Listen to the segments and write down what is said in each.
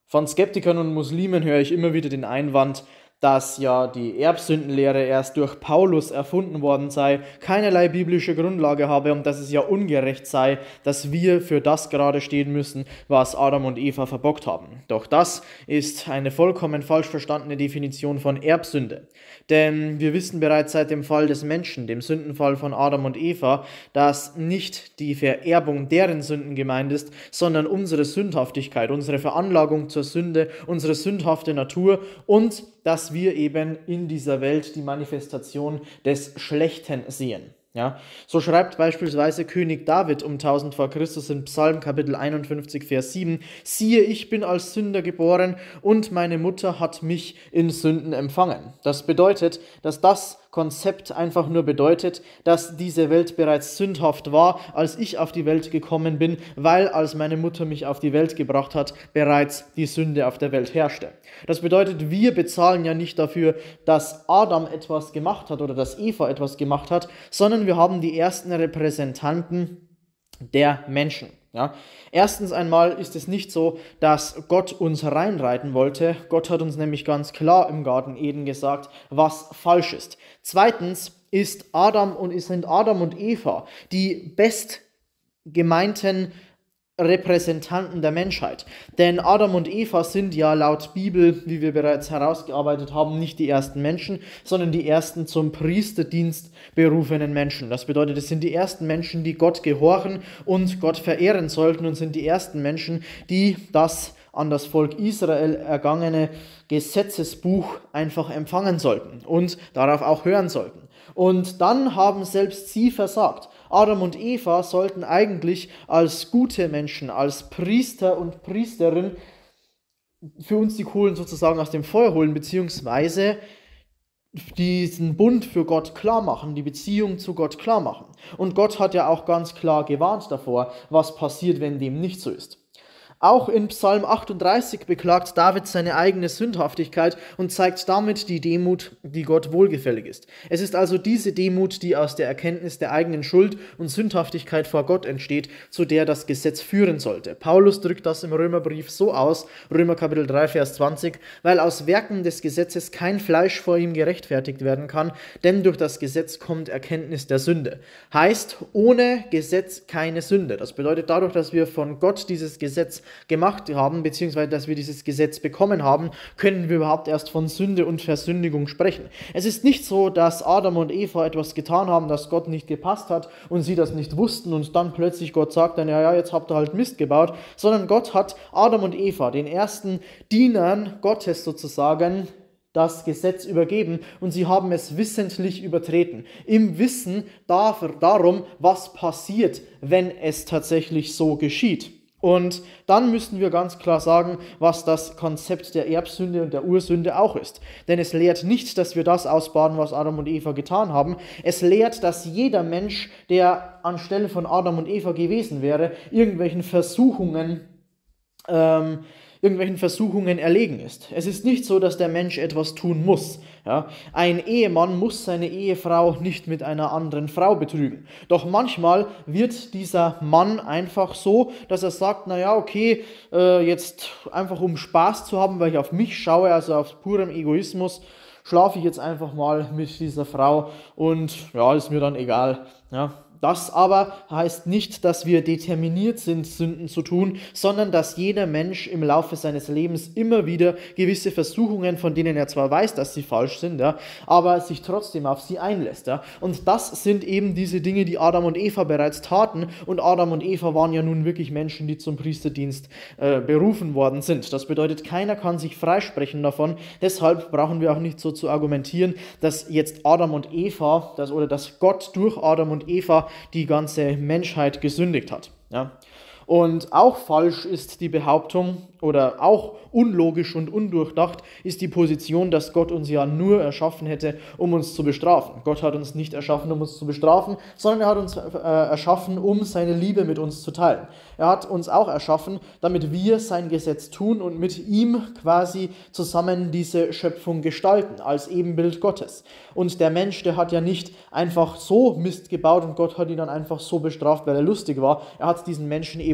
Von Skeptikern und Muslimen höre ich immer wieder den Einwand, dass ja die Erbsündenlehre erst durch Paulus erfunden worden sei, keinerlei biblische Grundlage habe und dass es ja ungerecht sei, dass wir für das gerade stehen müssen, was Adam und Eva verbockt haben. Doch das ist eine vollkommen falsch verstandene Definition von Erbsünde. Denn wir wissen bereits seit dem Fall des Menschen, dem Sündenfall von Adam und Eva, dass nicht die Vererbung deren Sünden gemeint ist, sondern unsere Sündhaftigkeit, unsere Veranlagung zur Sünde, unsere sündhafte Natur und dass wir eben in dieser Welt die Manifestation des Schlechten sehen. Ja, so schreibt beispielsweise König David um 1000 vor Christus in Psalm Kapitel 51, Vers 7: Siehe, ich bin als Sünder geboren und meine Mutter hat mich in Sünden empfangen. Das bedeutet, dass das Konzept einfach nur bedeutet, dass diese Welt bereits sündhaft war, als ich auf die Welt gekommen bin, weil als meine Mutter mich auf die Welt gebracht hat, bereits die Sünde auf der Welt herrschte. Das bedeutet, wir bezahlen ja nicht dafür, dass Adam etwas gemacht hat oder dass Eva etwas gemacht hat, sondern wir haben die ersten Repräsentanten der Menschen. Ja. Erstens einmal ist es nicht so, dass Gott uns reinreiten wollte. Gott hat uns nämlich ganz klar im Garten Eden gesagt, was falsch ist. Zweitens sind Adam und Eva die bestgemeinten Repräsentanten der Menschheit. Denn Adam und Eva sind ja laut Bibel, wie wir bereits herausgearbeitet haben, nicht die ersten Menschen, sondern die ersten zum Priesterdienst berufenen Menschen. Das bedeutet, es sind die ersten Menschen, die Gott gehorchen und Gott verehren sollten und sind die ersten Menschen, die das an das Volk Israel ergangene Gesetzesbuch einfach empfangen sollten und darauf auch hören sollten. Und dann haben selbst sie versagt. Adam und Eva sollten eigentlich als gute Menschen, als Priester und Priesterin für uns die Kohlen sozusagen aus dem Feuer holen, beziehungsweise diesen Bund für Gott klar machen, die Beziehung zu Gott klar machen. Und Gott hat ja auch ganz klar gewarnt davor, was passiert, wenn dem nicht so ist. Auch in Psalm 38 beklagt David seine eigene Sündhaftigkeit und zeigt damit die Demut, die Gott wohlgefällig ist. Es ist also diese Demut, die aus der Erkenntnis der eigenen Schuld und Sündhaftigkeit vor Gott entsteht, zu der das Gesetz führen sollte. Paulus drückt das im Römerbrief so aus, Römer Kapitel 3, Vers 20, weil aus Werken des Gesetzes kein Fleisch vor ihm gerechtfertigt werden kann, denn durch das Gesetz kommt Erkenntnis der Sünde. Heißt, ohne Gesetz keine Sünde. Das bedeutet, dadurch, dass wir von Gott dieses Gesetz gemacht haben, beziehungsweise dass wir dieses Gesetz bekommen haben, können wir überhaupt erst von Sünde und Versündigung sprechen. Es ist nicht so, dass Adam und Eva etwas getan haben, das Gott nicht gepasst hat und sie das nicht wussten und dann plötzlich Gott sagt dann, ja, jetzt habt ihr halt Mist gebaut, sondern Gott hat Adam und Eva, den ersten Dienern Gottes sozusagen, das Gesetz übergeben und sie haben es wissentlich übertreten. Im Wissen darum, was passiert, wenn es tatsächlich so geschieht. Und dann müssen wir ganz klar sagen, was das Konzept der Erbsünde und der Ursünde auch ist. Denn es lehrt nicht, dass wir das ausbaden, was Adam und Eva getan haben. Es lehrt, dass jeder Mensch, der anstelle von Adam und Eva gewesen wäre, irgendwelchen Versuchungen erlegen ist. Es ist nicht so, dass der Mensch etwas tun muss. Ja? Ein Ehemann muss seine Ehefrau nicht mit einer anderen Frau betrügen. Doch manchmal wird dieser Mann einfach so, dass er sagt, naja, okay, jetzt einfach um Spaß zu haben, weil ich auf mich schaue, also auf purem Egoismus, schlafe ich jetzt einfach mal mit dieser Frau und ja, ist mir dann egal. Ja? Das aber heißt nicht, dass wir determiniert sind, Sünden zu tun, sondern dass jeder Mensch im Laufe seines Lebens immer wieder gewisse Versuchungen, von denen er zwar weiß, dass sie falsch sind, ja, aber sich trotzdem auf sie einlässt. Ja. Und das sind eben diese Dinge, die Adam und Eva bereits taten. Und Adam und Eva waren ja nun wirklich Menschen, die zum Priesterdienst berufen worden sind. Das bedeutet, keiner kann sich freisprechen davon. Deshalb brauchen wir auch nicht so zu argumentieren, dass jetzt Adam und Eva, dass Gott durch Adam und Eva die ganze Menschheit gesündigt hat. Ja. Und auch falsch ist die Behauptung oder auch unlogisch und undurchdacht ist die Position, dass Gott uns ja nur erschaffen hätte, um uns zu bestrafen. Gott hat uns nicht erschaffen, um uns zu bestrafen, sondern er hat uns erschaffen, um seine Liebe mit uns zu teilen. Er hat uns auch erschaffen, damit wir sein Gesetz tun und mit ihm quasi zusammen diese Schöpfung gestalten, als Ebenbild Gottes. Und der Mensch, der hat ja nicht einfach so Mist gebaut und Gott hat ihn dann einfach so bestraft, weil er lustig war. Er hat diesen Menschen eben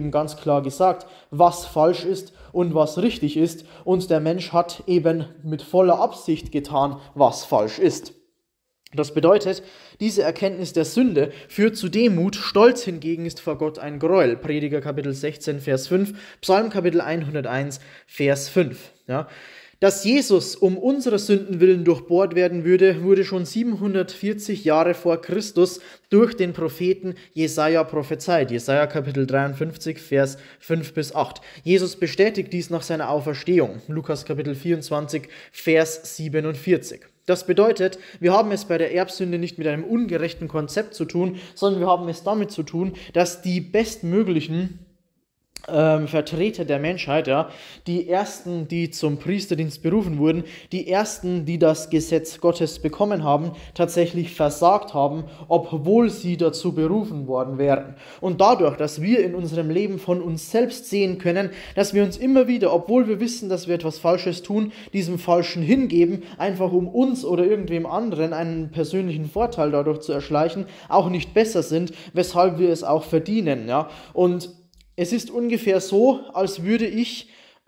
eben ganz klar gesagt, was falsch ist und was richtig ist. Und der Mensch hat eben mit voller Absicht getan, was falsch ist. Das bedeutet, diese Erkenntnis der Sünde führt zu Demut, Stolz hingegen ist vor Gott ein Gräuel. Prediger Kapitel 16, Vers 5, Psalm Kapitel 101, Vers 5. Ja. Dass Jesus um unserer Sünden willen durchbohrt werden würde, wurde schon 740 Jahre vor Christus durch den Propheten Jesaja prophezeit. Jesaja Kapitel 53, Vers 5 bis 8. Jesus bestätigt dies nach seiner Auferstehung. Lukas Kapitel 24, Vers 47. Das bedeutet, wir haben es bei der Erbsünde nicht mit einem ungerechten Konzept zu tun, sondern wir haben es damit zu tun, dass die bestmöglichen Vertreter der Menschheit, ja, die ersten, die zum Priesterdienst berufen wurden, die ersten, die das Gesetz Gottes bekommen haben, tatsächlich versagt haben, obwohl sie dazu berufen worden wären. Und dadurch, dass wir in unserem Leben von uns selbst sehen können, dass wir uns immer wieder, obwohl wir wissen, dass wir etwas Falsches tun, diesem Falschen hingeben, einfach um uns oder irgendwem anderen einen persönlichen Vorteil dadurch zu erschleichen, auch nicht besser sind, weshalb wir es auch verdienen, ja. Und es ist ungefähr so, als würde ich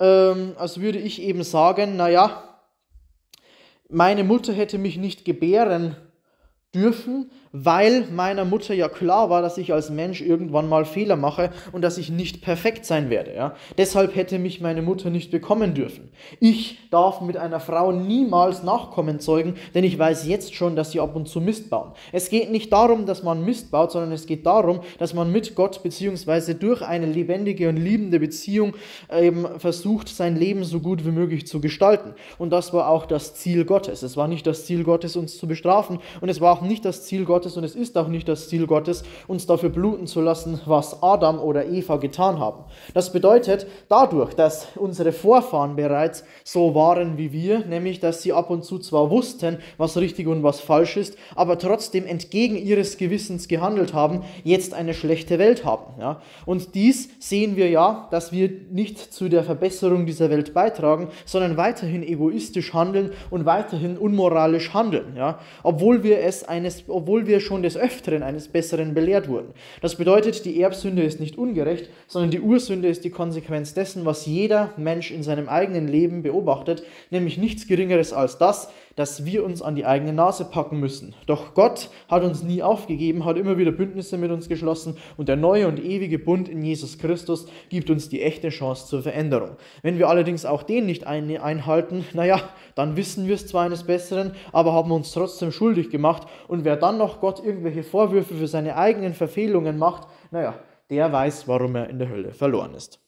eben sagen, naja, meine Mutter hätte mich nicht gebären dürfen, weil meiner Mutter ja klar war, dass ich als Mensch irgendwann mal Fehler mache und dass ich nicht perfekt sein werde. Ja? Deshalb hätte mich meine Mutter nicht bekommen dürfen. Ich darf mit einer Frau niemals Nachkommen zeugen, denn ich weiß jetzt schon, dass sie ab und zu Mist bauen. Es geht nicht darum, dass man Mist baut, sondern es geht darum, dass man mit Gott bzw. durch eine lebendige und liebende Beziehung eben versucht, sein Leben so gut wie möglich zu gestalten. Und das war auch das Ziel Gottes. Es war nicht das Ziel Gottes, uns zu bestrafen, und es war auch nicht das Ziel Gottes, und es ist auch nicht das Ziel Gottes, uns dafür bluten zu lassen, was Adam oder Eva getan haben. Das bedeutet, dadurch, dass unsere Vorfahren bereits so waren wie wir, nämlich, dass sie ab und zu zwar wussten, was richtig und was falsch ist, aber trotzdem entgegen ihres Gewissens gehandelt haben, jetzt eine schlechte Welt haben. Ja? Und dies sehen wir ja, dass wir nicht zu der Verbesserung dieser Welt beitragen, sondern weiterhin egoistisch handeln und weiterhin unmoralisch handeln. Ja? Obwohl wir schon des Öfteren eines Besseren belehrt wurden. Das bedeutet, die Erbsünde ist nicht ungerecht, sondern die Ursünde ist die Konsequenz dessen, was jeder Mensch in seinem eigenen Leben beobachtet, nämlich nichts Geringeres als das, dass wir uns an die eigene Nase packen müssen. Doch Gott hat uns nie aufgegeben, hat immer wieder Bündnisse mit uns geschlossen, und der neue und ewige Bund in Jesus Christus gibt uns die echte Chance zur Veränderung. Wenn wir allerdings auch den nicht einhalten, naja, dann wissen wir es zwar eines Besseren, aber haben uns trotzdem schuldig gemacht, und wer dann noch Gott irgendwelche Vorwürfe für seine eigenen Verfehlungen macht, naja, der weiß, warum er in der Hölle verloren ist.